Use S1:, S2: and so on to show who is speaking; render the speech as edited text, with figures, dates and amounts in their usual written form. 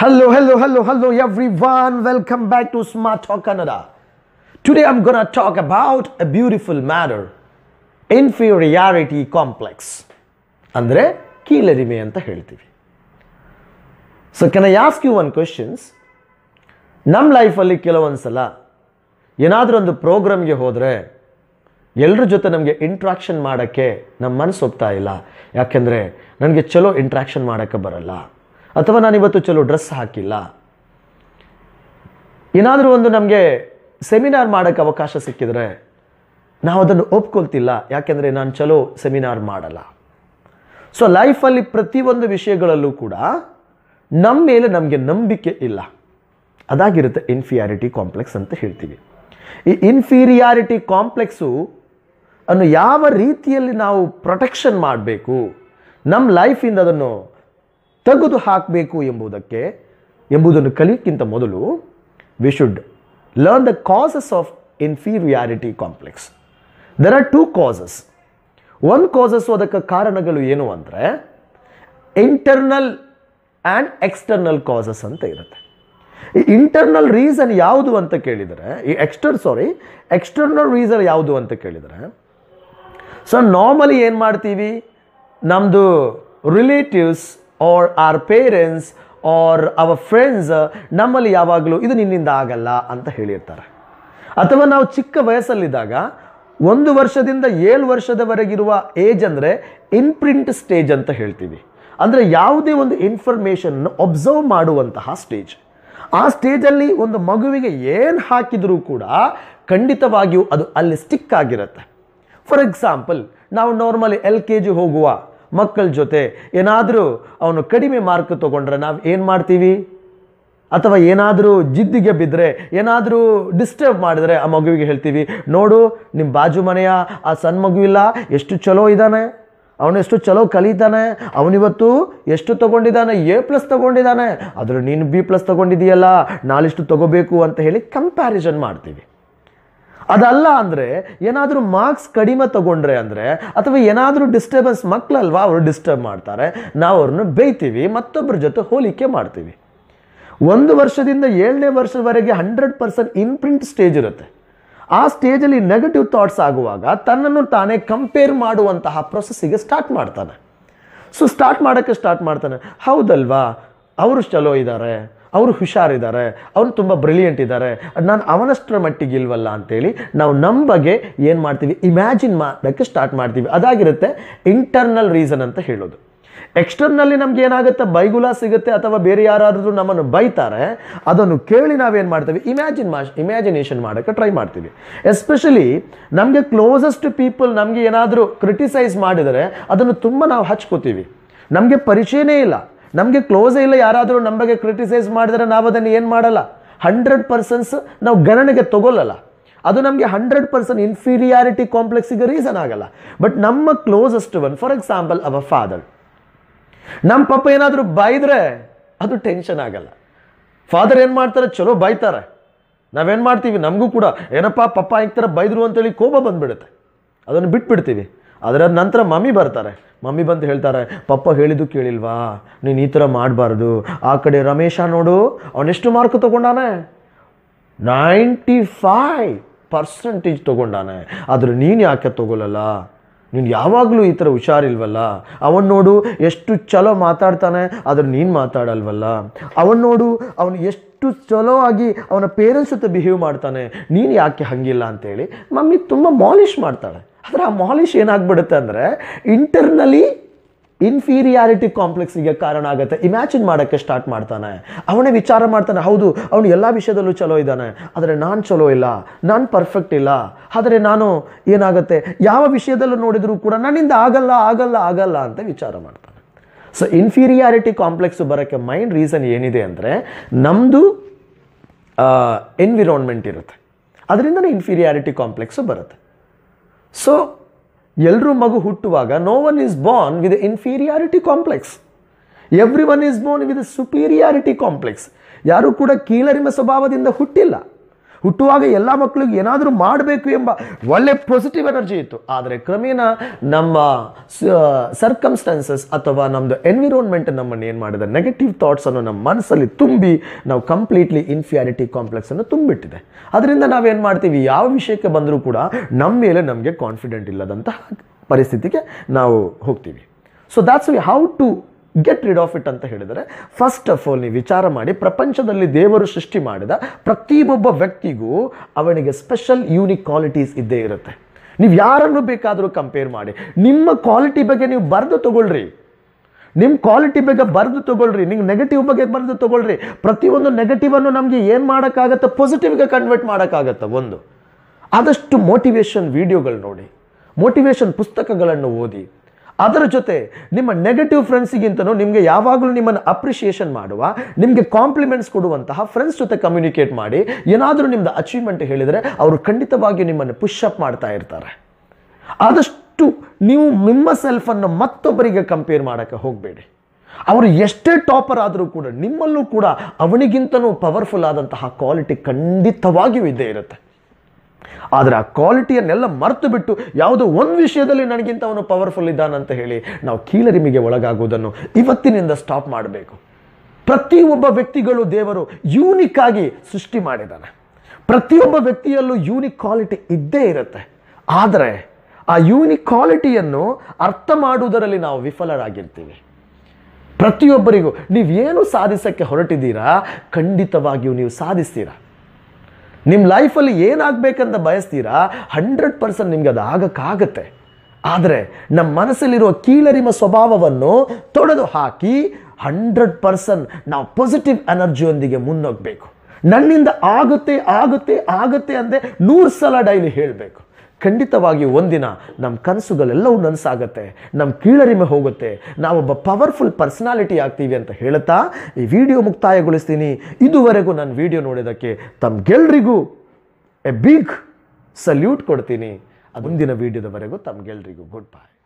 S1: Hello everyone. Welcome back to Smart Talk Canada. Today I'm gonna talk about a beautiful matter. Inferiority complex. ಅಂದ್ರೆ ಕೀಳರಿಮೆ ಅಂತ ಹೇಳ್ತೀವಿ. So can I ask you one questions? ನಮ್ಮ ಲೈಫಲ್ಲಿ ಕೆಲವೊಂದ್ಸಲ ಏನಾದರೂ ಒಂದು ಪ್ರೋಗ್ರಾಮ್ಗೆ ಹೋದರೆ ಎಲ್ಲರ ಜೊತೆ ನಮಗೆ ಇಂಟ್ರಾಕ್ಷನ್ ಮಾಡೋಕ್ಕೆ ನಮ್ಮ ಮನಸ್ಸು ಒಪ್ತಾ ಇಲ್ಲ. ಯಾಕೆಂದರೆ ನನಗೆ ಚಲೋ ಇಂಟ್ರಾಕ್ಷನ್ ಮಾಡೋಕ್ಕೆ ಬರಲ್ಲ, ಅಥವಾ ನಾನಿವತ್ತು ಚಲೋ ಡ್ರೆಸ್ ಹಾಕಿಲ್ಲ. ಏನಾದರೂ ಒಂದು ನಮಗೆ ಸೆಮಿನಾರ್ ಮಾಡೋಕ್ಕೆ ಅವಕಾಶ ಸಿಕ್ಕಿದರೆ ನಾವು ಅದನ್ನು ಒಪ್ಕೊಳ್ತಿಲ್ಲ, ಯಾಕೆಂದರೆ ನಾನು ಚಲೋ ಸೆಮಿನಾರ್ ಮಾಡಲ್ಲ. ಸೊ ಲೈಫಲ್ಲಿ ಪ್ರತಿಯೊಂದು ವಿಷಯಗಳಲ್ಲೂ ಕೂಡ ನಮ್ಮ ಮೇಲೆ ನಮಗೆ ನಂಬಿಕೆ ಇಲ್ಲ. ಅದಾಗಿರುತ್ತೆ ಇನ್ಫೀರಿಯಾರಿಟಿ ಕಾಂಪ್ಲೆಕ್ಸ್ ಅಂತ ಹೇಳ್ತೀವಿ. ಈ ಇನ್ಫೀರಿಯಾರಿಟಿ ಕಾಂಪ್ಲೆಕ್ಸು ಅನ್ನು ಯಾವ ರೀತಿಯಲ್ಲಿ ನಾವು ಪ್ರೊಟೆಕ್ಷನ್ ಮಾಡಬೇಕು, ನಮ್ಮ ಲೈಫಿಂದ ಅದನ್ನು ತೆಗೆದು ಹಾಕಬೇಕು ಎಂಬುದನ್ನು ಕಲಿಯಕ್ಕಿಂತ ಮೊದಲು we should learn the causes of inferiority complex. There are 2 causes. ಒಂದು ಕಾಸಸ್ಸು, ಅದಕ್ಕೆ ಕಾರಣಗಳು ಏನು ಅಂದರೆ ಇಂಟರ್ನಲ್ ಆ್ಯಂಡ್ ಎಕ್ಸ್ಟರ್ನಲ್ ಕಾಸಸ್ ಅಂತ ಇರುತ್ತೆ. ಈ ಇಂಟರ್ನಲ್ ರೀಸನ್ ಯಾವುದು ಅಂತ ಕೇಳಿದರೆ, ಎಕ್ಸ್ಟರ್ನಲ್ ರೀಸನ್ ಯಾವುದು ಅಂತ ಕೇಳಿದರೆ, ಸೊ ನಾರ್ಮಲಿ ಏನು ಮಾಡ್ತೀವಿ, ನಮ್ಮದು relatives or or parents or our friends ನಮ್ಮಲ್ಲಿ ಯಾವಾಗಲೂ ಇದು ನಿನ್ನಿಂದ ಆಗಲ್ಲ ಅಂತ ಹೇಳಿರ್ತಾರೆ. ಅಥವಾ ನಾವು ಚಿಕ್ಕ ವಯಸ್ಸಲ್ಲಿದ್ದಾಗ 1 ವರ್ಷದಿಂದ 7 ವರ್ಷದವರೆಗಿರುವ ಏಜ್ ಅಂದರೆ ಇನ್ಪ್ರಿಂಟ್ ಸ್ಟೇಜ್ ಅಂತ ಹೇಳ್ತೀವಿ. ಅಂದರೆ ಯಾವುದೇ ಒಂದು ಇನ್ಫಾರ್ಮೇಷನ್ ಒಬ್ಸರ್ವ್ ಮಾಡುವಂತಹ ಸ್ಟೇಜ್. ಆ ಸ್ಟೇಜಲ್ಲಿ ಒಂದು ಮಗುವಿಗೆ ಏನು ಹಾಕಿದರೂ ಕೂಡ ಖಂಡಿತವಾಗಿಯೂ ಅದು ಅಲ್ಲಿ ಸ್ಟಿಕ್ ಆಗಿರುತ್ತೆ. ಫಾರ್ ಎಕ್ಸಾಂಪಲ್, ನಾವು ನಾರ್ಮಲಿ LKG ಹೋಗುವ ಮಕ್ಕಳ ಜೊತೆ ಏನಾದರೂ ಅವನು ಕಡಿಮೆ ಮಾರ್ಕ್ ತೊಗೊಂಡ್ರೆ ನಾವು ಏನು ಮಾಡ್ತೀವಿ, ಅಥವಾ ಏನಾದರೂ ಜಿದ್ದಿಗೆ ಬಿದ್ದರೆ, ಏನಾದರೂ ಡಿಸ್ಟರ್ಬ್ ಮಾಡಿದ್ರೆ ಆ ಮಗುವಿಗೆ ಹೇಳ್ತೀವಿ, ನೋಡು ನಿಮ್ಮ ಬಾಜು ಮನೆಯ ಆ ಸಣ್ಣ ಮಗು ಇಲ್ಲ, ಎಷ್ಟು ಚಲೋ ಇದ್ದಾನೆ, ಅವನು ಎಷ್ಟು ಚಲೋ ಕಲಿತಾನೆ, ಅವನಿವತ್ತು ಎಷ್ಟು ತೊಗೊಂಡಿದ್ದಾನೆ, A+ ತೊಗೊಂಡಿದ್ದಾನೆ, ಆದರೂ ನೀನು B+ ತೊಗೊಂಡಿದೆಯಲ್ಲ, ನಾಳಿಷ್ಟು ತೊಗೋಬೇಕು ಅಂತ ಹೇಳಿ ಕಂಪ್ಯಾರಿಸನ್ ಮಾಡ್ತೀವಿ. ಅದಲ್ಲ ಅಂದರೆ ಏನಾದರೂ ಮಾರ್ಕ್ಸ್ ಕಡಿಮೆ ತಗೊಂಡ್ರೆ ಅಂದರೆ, ಅಥವಾ ಏನಾದರೂ ಡಿಸ್ಟರ್ಬೆನ್ಸ್, ಮಕ್ಕಳಲ್ವಾ ಅವರು ಡಿಸ್ಟರ್ಬ್ ಮಾಡ್ತಾರೆ, ನಾವು ಅವ್ರನ್ನ ಬೈತೀವಿ, ಮತ್ತೊಬ್ಬರ ಜೊತೆ ಹೋಲಿಕೆ ಮಾಡ್ತೀವಿ. 1 ವರ್ಷದಿಂದ 7ನೇ ವರ್ಷದವರೆಗೆ 100% ಇನ್ಪ್ರಿಂಟ್ ಸ್ಟೇಜ್ ಇರುತ್ತೆ. ಆ ಸ್ಟೇಜಲ್ಲಿ ನೆಗೆಟಿವ್ ಥಾಟ್ಸ್ ಆಗುವಾಗ ತನ್ನನ್ನು ತಾನೇ ಕಂಪೇರ್ ಮಾಡುವಂತಹ ಪ್ರೊಸೆಸ್ಸಿಗೆ ಸ್ಟಾರ್ಟ್ ಮಾಡ್ತಾನೆ. ಸೊ ಸ್ಟಾರ್ಟ್ ಮಾಡ್ತಾನೆ, ಹೌದಲ್ವಾ ಅವರು ಚಲೋ ಇದ್ದಾರೆ, ಅವರು ಹುಷಾರಿದ್ದಾರೆ, ಅವರು ತುಂಬ ಬ್ರಿಲಿಯಂಟ್ ಇದ್ದಾರೆ, ನಾನು ಅವನಷ್ಟರ ಮಟ್ಟಿಗೆ ಇಲ್ವಲ್ಲ ಅಂತೇಳಿ ನಾವು ನಮ್ಮ ಬಗ್ಗೆ ಏನು ಮಾಡ್ತೀವಿ, ಇಮ್ಯಾಜಿನ್ ಮಾಡೋಕ್ಕೆ ಸ್ಟಾರ್ಟ್ ಮಾಡ್ತೀವಿ. ಅದಾಗಿರುತ್ತೆ ಇಂಟರ್ನಲ್ ರೀಸನ್ ಅಂತ ಹೇಳೋದು. ಎಕ್ಸ್ಟರ್ನಲ್ಲಿ ನಮ್ಗೆ ಏನಾಗುತ್ತೆ, ಬೈಗುಲ ಸಿಗುತ್ತೆ, ಅಥವಾ ಬೇರೆ ಯಾರಾದರೂ ನಮ್ಮನ್ನು ಬೈತಾರೆ, ಅದನ್ನು ಕೇಳಿ ನಾವೇನು ಮಾಡ್ತೀವಿ, ಇಮ್ಯಾಜಿನೇಷನ್ ಮಾಡೋಕ್ಕೆ ಟ್ರೈ ಮಾಡ್ತೀವಿ. ಎಸ್ಪೆಷಲಿ ನಮಗೆ ಕ್ಲೋಸೆಸ್ಟ್ ಪೀಪಲ್ ನಮಗೆ ಏನಾದರೂ ಕ್ರಿಟಿಸೈಸ್ ಮಾಡಿದರೆ ಅದನ್ನು ತುಂಬ ನಾವು ಹಚ್ಕೋತೀವಿ. ನಮಗೆ ಪರಿಚಯನೇ ಇಲ್ಲ, ನಮಗೆ ಕ್ಲೋಸೇ ಇಲ್ಲ, ಯಾರಾದರೂ ನಮ್ಮ ಬಗ್ಗೆ ಕ್ರಿಟಿಸೈಸ್ ಮಾಡಿದರೆ ನಾವು ಅದನ್ನು ಏನು ಮಾಡಲ್ಲ, 100% ನಾವು ಗಣನೆಗೆ ತಗೊಳ್ಳಲ್ಲ. ಅದು ನಮಗೆ 100% ಇನ್ಫೀರಿಯಾರಿಟಿ ಕಾಂಪ್ಲೆಕ್ಸಿಗೆ ರೀಸನ್ ಆಗಲ್ಲ. ಬಟ್ ನಮ್ಮ closest one, for example our father, ನಮ್ಮ ಪಪ್ಪ ಏನಾದರೂ ಬೈದರೆ ಅದು ಟೆನ್ಷನ್ ಆಗಲ್ಲ. ಫಾದರ್ ಏನು ಮಾಡ್ತಾರೆ, ಚಲೋ ಬೈತಾರೆ, ನಾವೇನು ಮಾಡ್ತೀವಿ, ನಮಗೂ ಕೂಡ ಏನಪ್ಪ ಪಪ್ಪ ಈ ಥರ ಬೈದರು ಅಂತೇಳಿ ಕೋಪ ಬಂದುಬಿಡುತ್ತೆ, ಅದನ್ನು ಬಿಟ್ಬಿಡ್ತೀವಿ. ಅದರ ನಂತರ ಮಮ್ಮಿ ಬರ್ತಾರೆ, ಮಮ್ಮಿ ಬಂದು ಹೇಳ್ತಾರೆ, ಪಪ್ಪ ಹೇಳಿದ್ದು ಕೇಳಿಲ್ವಾ, ನೀನು ಈ ಥರ ಮಾಡಬಾರ್ದು, ಆ ಕಡೆ ರಮೇಶ ನೋಡು ಅವನೆಷ್ಟು ಮಾರ್ಕ್ ತೊಗೊಂಡಾನೆ, 95% ತೊಗೊಂಡಾನೆ, ಆದರೂ ನೀನು ಯಾಕೆ ತೊಗೊಳ್ಳಲ್ಲ, ನೀನು ಯಾವಾಗಲೂ ಈ ಥರ ಹುಷಾರಿಲ್ವಲ್ಲ, ಅವನು ನೋಡು ಎಷ್ಟು ಚಲೋ ಮಾತಾಡ್ತಾನೆ, ಆದರೂ ನೀನು ಮಾತಾಡಲ್ವಲ್ಲ, ಅವನು ನೋಡು ಅವನು ಎಷ್ಟು ಚಲೋ ಆಗಿ ಅವನ ಪೇರೆಂಟ್ಸ್ ಜೊತೆ ಬಿಹೇವ್ ಮಾಡ್ತಾನೆ, ನೀನು ಯಾಕೆ ಹಂಗಿಲ್ಲ ಅಂತೇಳಿ ಮಮ್ಮಿ ತುಂಬ ಮಾಲಿಷ್ ಮಾಡ್ತಾಳೆ. ಆದರೆ ಆ ಮಾಲಿಷ್ ಏನಾಗ್ಬಿಡುತ್ತೆ ಅಂದರೆ ಇಂಟರ್ನಲಿ ಇನ್ಫೀರಿಯಾರಿಟಿ ಕಾಂಪ್ಲೆಕ್ಸಿಗೆ ಕಾರಣ ಆಗುತ್ತೆ. ಇಮ್ಯಾಜಿನ್ ಮಾಡೋಕ್ಕೆ ಸ್ಟಾರ್ಟ್ ಮಾಡ್ತಾನೆ, ಅವನೇ ವಿಚಾರ ಮಾಡ್ತಾನೆ, ಹೌದು ಅವನು ಎಲ್ಲ ವಿಷಯದಲ್ಲೂ ಚಲೋ ಇದ್ದಾನೆ, ಆದರೆ ನಾನು ಚಲೋ ಇಲ್ಲ, ನಾನು ಪರ್ಫೆಕ್ಟ್ ಇಲ್ಲ, ಆದರೆ ನಾನು ಏನಾಗುತ್ತೆ ಯಾವ ವಿಷಯದಲ್ಲೂ ನೋಡಿದರೂ ಕೂಡ ನನ್ನಿಂದ ಆಗಲ್ಲ ಅಂತ ವಿಚಾರ ಮಾಡ್ತಾನೆ. ಸೊ ಇನ್ಫೀರಿಯಾರಿಟಿ ಕಾಂಪ್ಲೆಕ್ಸು ಬರೋಕ್ಕೆ ಮೈನ್ ರೀಸನ್ ಏನಿದೆ ಅಂದರೆ ನಮ್ಮದು ಎನ್ವಿರಾನ್ಮೆಂಟ್ ಇರುತ್ತೆ, ಅದರಿಂದನೇ ಇನ್ಫೀರಿಯಾರಿಟಿ ಕಾಂಪ್ಲೆಕ್ಸು ಬರುತ್ತೆ. ಸೊ ಎಲ್ಲರೂ ಮಗು ಹುಟ್ಟುವಾಗ no one is born with inferiority complex, every one is born with superiority complex. ಯಾರೂ ಕೂಡ ಕೀಳರಿಮೆ ಸ್ವಭಾವದಿಂದ ಹುಟ್ಟಿಲ್ಲ. ಹುಟ್ಟುವಾಗ ಎಲ್ಲ ಮಕ್ಕಳಿಗೆ ಏನಾದರೂ ಮಾಡಬೇಕು ಎಂಬ ಒಳ್ಳೆ ಪಾಸಿಟಿವ್ ಎನರ್ಜಿ ಇತ್ತು. ಆದರೆ ಕ್ರಮೇಣ ನಮ್ಮ ಸರ್ಕಮ್ಸ್ಟಾನ್ಸಸ್ ಅಥವಾ ನಮ್ಮದು ಎನ್ವಿರಾನ್ಮೆಂಟ್ ನಮ್ಮನ್ನು ಏನು ಮಾಡಿದೆ, ನೆಗೆಟಿವ್ ಥಾಟ್ಸನ್ನು ನಮ್ಮ ಮನಸ್ಸಲ್ಲಿ ತುಂಬಿ ನಾವು ಕಂಪ್ಲೀಟ್ಲಿ ಇನ್ಫಿಯಾರಿಟಿ ಕಾಂಪ್ಲೆಕ್ಸನ್ನು ತುಂಬಿಟ್ಟಿದೆ. ಅದರಿಂದ ನಾವೇನು ಮಾಡ್ತೀವಿ, ಯಾವ ವಿಷಯಕ್ಕೆ ಬಂದರೂ ಕೂಡ ನಮ್ಮ ಮೇಲೆ ನಮಗೆ ಕಾನ್ಫಿಡೆಂಟ್ ಇಲ್ಲದಂತಹ ಪರಿಸ್ಥಿತಿಗೆ ನಾವು ಹೋಗ್ತೀವಿ. So that's why how to get rid of it ಅಂತ ಹೇಳಿದರೆ, ಫಸ್ಟ್ ಆಫ್ ಆಲ್ ನೀವು ವಿಚಾರ ಮಾಡಿ, ಪ್ರಪಂಚದಲ್ಲಿ ದೇವರು ಸೃಷ್ಟಿ ಮಾಡಿದ ಪ್ರತಿಯೊಬ್ಬ ವ್ಯಕ್ತಿಗೂ ಅವನಿಗೆ ಸ್ಪೆಷಲ್ ಯೂನಿಕ್ ಕ್ವಾಲಿಟೀಸ್ ಇದ್ದೇ ಇರುತ್ತೆ. ನೀವು ಯಾರನ್ನು ಬೇಕಾದರೂ ಕಂಪೇರ್ ಮಾಡಿ, ನಿಮ್ಮ ಕ್ವಾಲಿಟಿ ಬಗ್ಗೆ ನೀವು ಬರೆದು ತಗೊಳ್ರಿ, ನಿಮ್ಮ ಕ್ವಾಲಿಟಿ ಬಗ್ಗೆ ಬರೆದು ತಗೊಳ್ರಿ, ನೀವು ನೆಗೆಟಿವ್ ಬಗ್ಗೆ ಬರೆದು ತಗೊಳ್ರಿ. ಪ್ರತಿಯೊಂದು ನೆಗೆಟಿವನ್ನು ನಮಗೆ ಏನು ಮಾಡೋಕ್ಕಾಗತ್ತೆ, ಪಾಸಿಟಿವ್ಗೆ ಕನ್ವರ್ಟ್ ಮಾಡೋಕ್ಕಾಗತ್ತೆ. ಒಂದು ಆದಷ್ಟು ಮೋಟಿವೇಶನ್ ವಿಡಿಯೋಗಳು ನೋಡಿ, ಮೋಟಿವೇಶನ್ ಪುಸ್ತಕಗಳನ್ನು ಓದಿ. ಅದರ ಜೊತೆ ನಿಮ್ಮ ನೆಗೆಟಿವ್ ಫ್ರೆಂಡ್ಸಿಗಿಂತನೂ ನಿಮಗೆ ಯಾವಾಗಲೂ ನಿಮ್ಮನ್ನು ಅಪ್ರಿಷಿಯೇಷನ್ ಮಾಡುವ, ನಿಮಗೆ ಕಾಂಪ್ಲಿಮೆಂಟ್ಸ್ ಕೊಡುವಂತಹ ಫ್ರೆಂಡ್ಸ್ ಜೊತೆ ಕಮ್ಯುನಿಕೇಟ್ ಮಾಡಿ. ಏನಾದರೂ ನಿಮ್ಮದು ಅಚೀವ್ಮೆಂಟ್ ಹೇಳಿದರೆ ಅವರು ಖಂಡಿತವಾಗಿಯೂ ನಿಮ್ಮನ್ನು ಪುಷಪ್ ಮಾಡ್ತಾ ಇರ್ತಾರೆ. ಆದಷ್ಟು ನೀವು ನಿಮ್ಮ ಸೆಲ್ಫನ್ನು ಮತ್ತೊಬ್ಬರಿಗೆ ಕಂಪೇರ್ ಮಾಡೋಕ್ಕೆ ಹೋಗಬೇಡಿ. ಅವರು ಎಷ್ಟೇ ಟಾಪರ್ ಆದರೂ ಕೂಡ ನಿಮ್ಮಲ್ಲೂ ಕೂಡ ಅವನಿಗಿಂತನೂ ಪವರ್ಫುಲ್ ಆದಂತಹ ಕ್ವಾಲಿಟಿ ಖಂಡಿತವಾಗಿಯೂ ಇದ್ದೇ ಇರುತ್ತೆ. ಆದರೆ ಆ ಕ್ವಾಲಿಟಿಯನ್ನೆಲ್ಲ ಮರೆತು ಬಿಟ್ಟು ಯಾವುದೋ ಒಂದು ವಿಷಯದಲ್ಲಿ ನನಗಿಂತ ಅವನು ಪವರ್ಫುಲ್ ಇದ್ದಾನಂತ ಹೇಳಿ ನಾವು ಕೀಳರಿಮೆಗೆ ಒಳಗಾಗುವುದನ್ನು ಇವತ್ತಿನಿಂದ ಸ್ಟಾಪ್ ಮಾಡಬೇಕು. ಪ್ರತಿಯೊಬ್ಬ ವ್ಯಕ್ತಿಗಳು ದೇವರು ಯೂನಿಕ್ ಆಗಿ ಸೃಷ್ಟಿ ಮಾಡಿದ್ದಾನೆ. ಪ್ರತಿಯೊಬ್ಬ ವ್ಯಕ್ತಿಯಲ್ಲೂ ಯೂನಿಕ್ ಕ್ವಾಲಿಟಿ ಇದ್ದೇ ಇರುತ್ತೆ. ಆದರೆ ಆ ಯೂನಿಕ್ ಕ್ವಾಲಿಟಿಯನ್ನು ಅರ್ಥ ಮಾಡುವುದರಲ್ಲಿ ನಾವು ವಿಫಲರಾಗಿರ್ತೀವಿ. ಪ್ರತಿಯೊಬ್ಬರಿಗೂ ನೀವೇನು ಸಾಧಿಸೋಕ್ಕೆ ಹೊರಟಿದ್ದೀರಾ, ಖಂಡಿತವಾಗಿಯೂ ನೀವು ಸಾಧಿಸ್ತೀರಾ. ನಿಮ್ಮ ಲೈಫಲ್ಲಿ ಏನಾಗಬೇಕಂತ ಬಯಸ್ತೀರಾ, 100% ನಿಮಗೆ ಅದು ಆಗಕ್ಕಾಗತ್ತೆ. ಆದರೆ ನಮ್ಮ ಮನಸ್ಸಲ್ಲಿರುವ ಕೀಳರಿಮ ಸ್ವಭಾವವನ್ನು ತೊಡೆದು ಹಾಕಿ 100% ನಾವು ಪಾಸಿಟಿವ್ ಎನರ್ಜಿಯೊಂದಿಗೆ ಮುನ್ನೋಗಬೇಕು. ನನ್ನಿಂದ ಆಗುತ್ತೆ ಆಗುತ್ತೆ ಆಗುತ್ತೆ ಅಂದರೆ 100 ಸಲ ಡೈಲಿ ಹೇಳಬೇಕು. ಖಂಡಿತವಾಗಿಯೂ ಒಂದಿನ ನಮ್ಮ ಕನಸುಗಳೆಲ್ಲವೂ ನನಸಾಗತ್ತೆ, ನಮ್ಮ ಕೀಳರಿಮೆ ಹೋಗುತ್ತೆ, ನಾವೊಬ್ಬ ಪವರ್ಫುಲ್ ಪರ್ಸನಾಲಿಟಿ ಆಗ್ತೀವಿ ಅಂತ ಹೇಳ್ತಾ ಈ ವಿಡಿಯೋ ಮುಕ್ತಾಯಗೊಳಿಸ್ತೀನಿ. ಇದುವರೆಗೂ ನನ್ನ ವಿಡಿಯೋ ನೋಡೋದಕ್ಕೆ ತಮ್ಗೆಲ್ರಿಗೂ ಎ ಬಿಗ್ ಸಲ್ಯೂಟ್ ಕೊಡ್ತೀನಿ. ಮುಂದಿನ ವಿಡಿಯೋದವರೆಗೂ ತಮ್ಗೆಲ್ರಿಗೂ ಗುಡ್ ಬೈ.